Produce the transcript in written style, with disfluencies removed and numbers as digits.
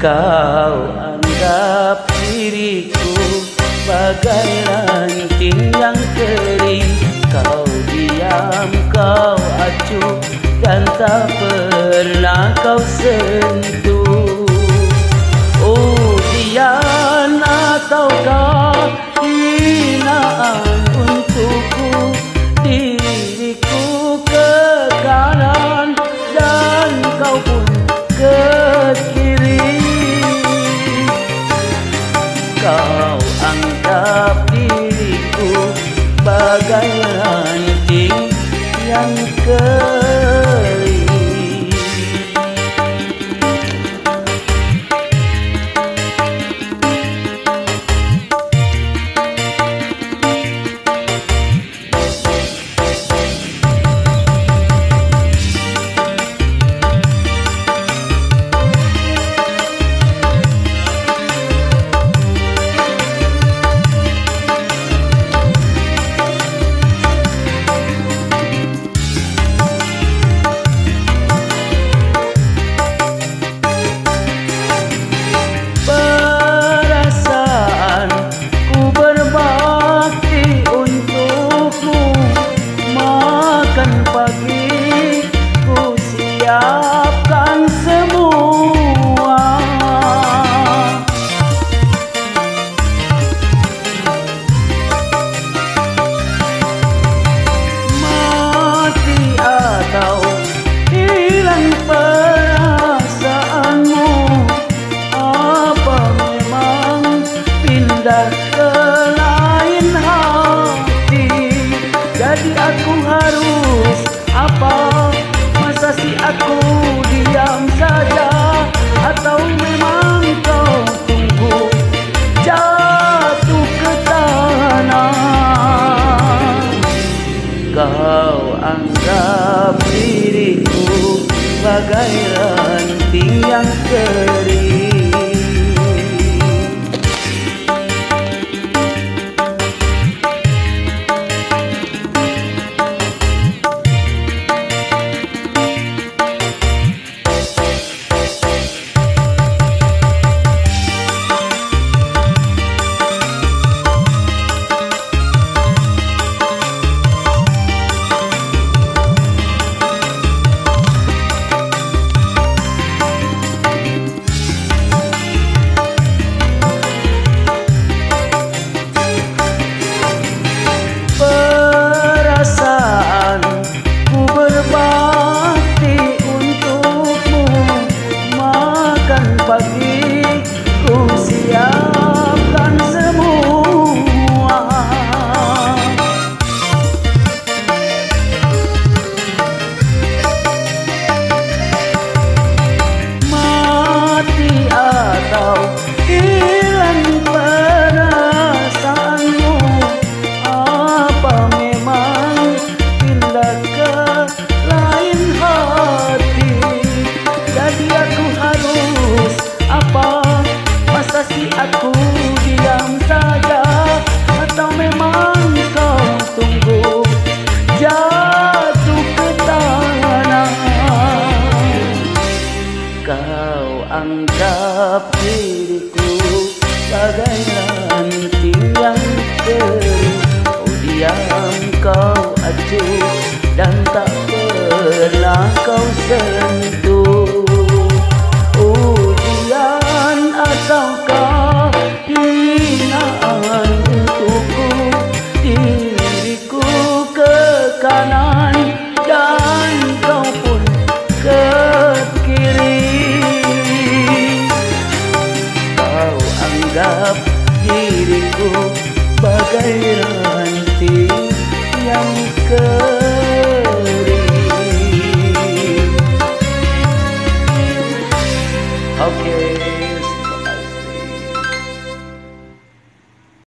Kau anggap diriku bagai ranting yang kering. Kau diam, kau acuh, dan tak pernah kau sentuh. Oh, dian ataukah hinaan untukku? Diriku ke kanan dan kau pun ke kiri. Kau anggap diriku bagai ranting yang kering. Pagi ku siapkan semua. Mati atau hilang perasaanmu? Apa memang pindah ke lain hati? Jadi aku harus apa? Masa si aku diam saja? Atau memang kau tunggu jatuh ke tanah? Kau anggap diriku bagai ranting yang kering. Pagi ku siapkan semua. Mati atau hilang perasaanmu? Apa memang pindah ke lain hati? Jadi aku harus apa? Masa si aku diam saja? Atau memang kau tunggu jatuh ke tanah? Kau anggap diriku bagai ranting yang kering. Oh, diam, kau acuh, dan tak pernah kau sentuh. Ataukah hinaan untukku? Diriku ke kanan dan kau pun ke kiri. Kau anggap diriku bagai ranting yang kering. Okay.